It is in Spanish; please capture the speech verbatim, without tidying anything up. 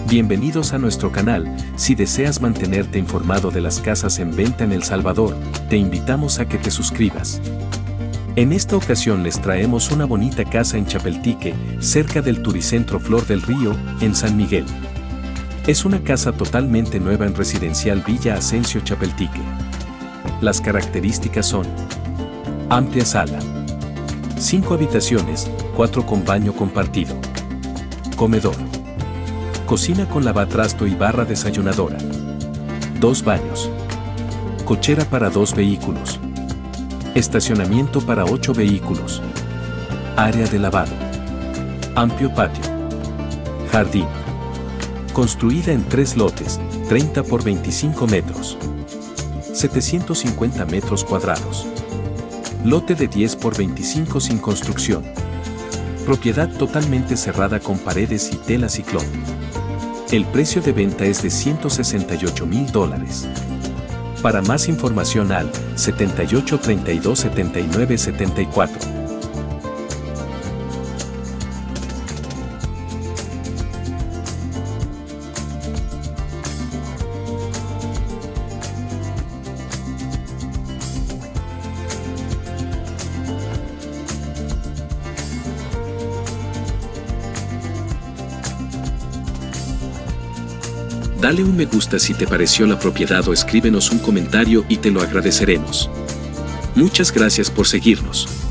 Bienvenidos a nuestro canal. Si deseas mantenerte informado de las casas en venta en El Salvador, te invitamos a que te suscribas. En esta ocasión les traemos una bonita casa en Chapeltique, cerca del Turicentro Flor del Río, en San Miguel. Es una casa totalmente nueva en Residencial Villa Ascencio Chapeltique. Las características son: amplia sala, cinco habitaciones, cuatro con baño compartido, comedor, cocina con lavatrasto y barra desayunadora, dos baños, cochera para dos vehículos, estacionamiento para ocho vehículos, área de lavado, amplio patio, jardín. Construida en tres lotes, treinta por veinticinco metros, setecientos cincuenta metros cuadrados. Lote de diez por veinticinco sin construcción. Propiedad totalmente cerrada con paredes y tela ciclón. El precio de venta es de ciento sesenta y ocho mil dólares. Para más información al setenta y ocho, treinta y dos, setenta y nueve, setenta y cuatro. Dale un me gusta si te pareció la propiedad o escríbenos un comentario y te lo agradeceremos. Muchas gracias por seguirnos.